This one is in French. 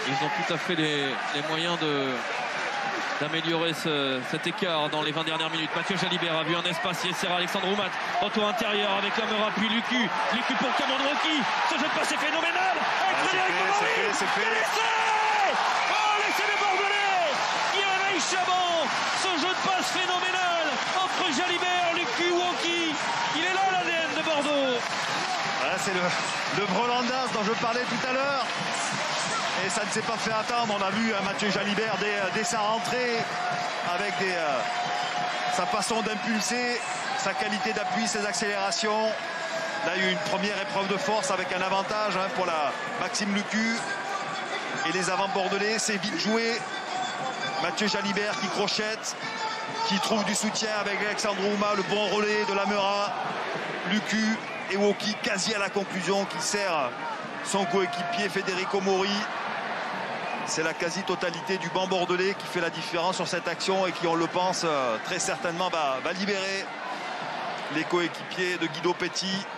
Ils ont tout à fait les moyens d'améliorer cet écart dans les 20 dernières minutes. Mathieu Jalibert a vu un espace, il sert Alexandre Oumat. Retour intérieur avec Lamera, puis Lucu. Lucu pour Cameron Wauquiez. Ce jeu de passe est phénoménal. C'est fait. Oh, l'essai des Bordelais qui réveille Chabon. Ce jeu de passe phénoménal entre Jalibert, Lucu, Wauquiez. Il est là l'ADN de Bordeaux. Voilà, c'est le Brelandas dont je parlais tout à l'heure. Et ça ne s'est pas fait attendre. On a vu Mathieu Jalibert dès sa rentrée avec sa façon d'impulser, sa qualité d'appui, ses accélérations. Là, il y a eu une première épreuve de force avec un avantage pour la Maxime Lucu. Et les avants bordelais, c'est vite joué. Mathieu Jalibert qui crochette, qui trouve du soutien avec Alexandre Ouma, le bon relais de Lamera. Lucu et Wauquiez quasi à la conclusion, qui sert son coéquipier Federico Mori. C'est la quasi-totalité du banc bordelais qui fait la différence sur cette action et qui, on le pense, très certainement va libérer les coéquipiers de Guido Petit.